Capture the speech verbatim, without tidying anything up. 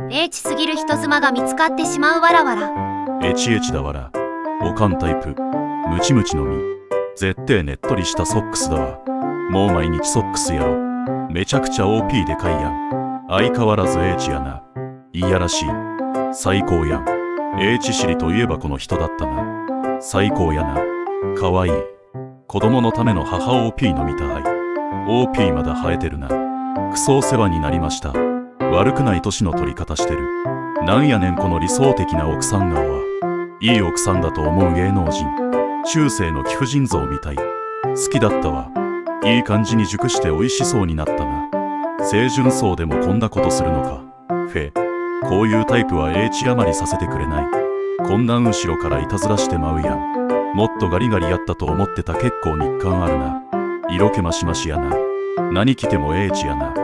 叡智すぎる人妻が見つかってしまうわらわら。 エチエチだわら。おかんタイプ。ムチムチのみ。絶対ねっとりしたソックスだわ。もう毎日ソックスやろ。めちゃくちゃ オーピー でかいやん。相変わらずエイチやな。いやらしい。最高やん。エイチ知りといえばこの人だったな。最高やな。かわいい。子供のための母 オーピー のみたい。オーピー まだ生えてるな。クソお世話になりました。悪くない年の取り方してる。なんやねんこの理想的な奥さん顔は。いい奥さんだと思う芸能人。中世の貴婦人像みたい。好きだったわ。いい感じに熟して美味しそうになったな。清純そうでもこんなことするのか。フェ。こういうタイプは英知余りさせてくれない。こんなん後ろからいたずらしてまうやん。もっとガリガリやったと思ってた。結構日感あるな。色気マシマシやな。何着ても英知やな。